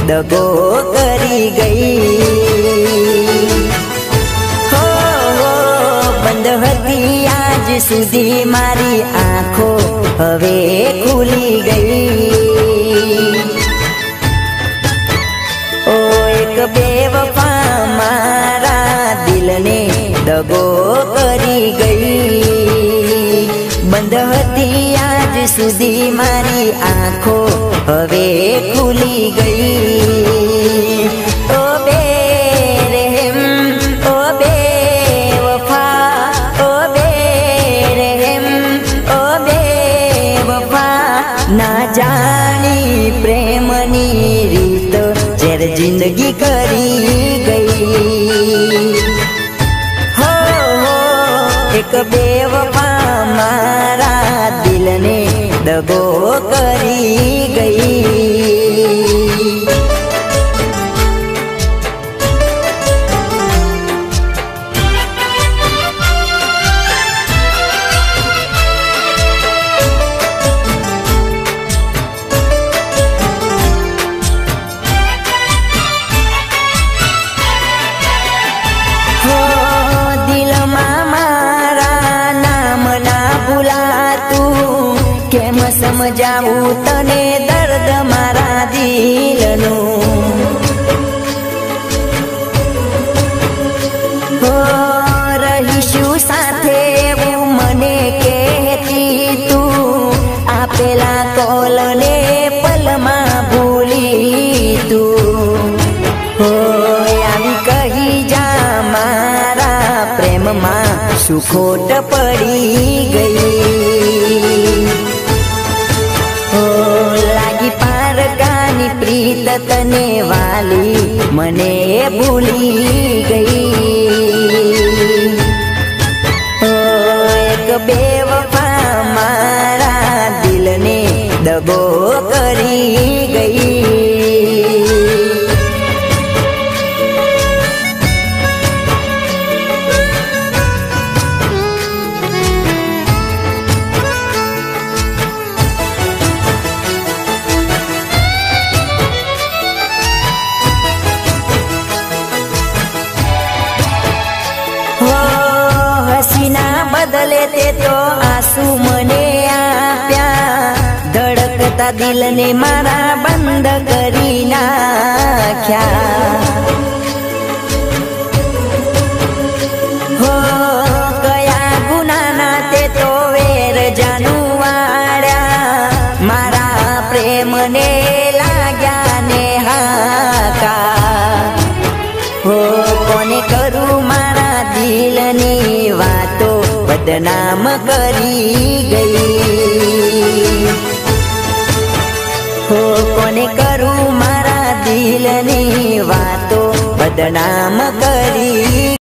दगो करी गई। हो बंद हती आज सुधी मारी आँखों हवे खुली गई। ओ एक बेवफा मारा दिल ने दगो करी गई। बंद हती आज सुधी मारी आँखों हवे खुली गई। ओ बेरहम ओ बेवफा ओ बेरहम ओ बेवफा ना जानी प्रेमनी रीत जेर जिंदगी करी गई। हो एक बेवफा मारा दिल ने दगो करी गई। समझावू तने दर्द मारा दिलनु। हो रहीशु साथे वो मने कहती तू आपेला कॉल ने पलमा भूली तू। हो आवी कही जा मारा प्रेम मां सुखोट पड़ी गई। लागी पार गानी प्रीत तने वाली मने भूली गई। ओ एक बेवफा मारा दिल ने दगो करी गई। बदले ते तो आंसू मने आप्या। धड़कता दिल ने मारा बंद करी नाख्या। हो कया गुनाना ते तो वेर जानू वाड्या। मारा प्रेम ने लाग्या ने हाका। हो कोने करू मारा दिल नी वातो बदनाम करी गई। हो कोने करू मारा दिल नी वातो बदनाम करी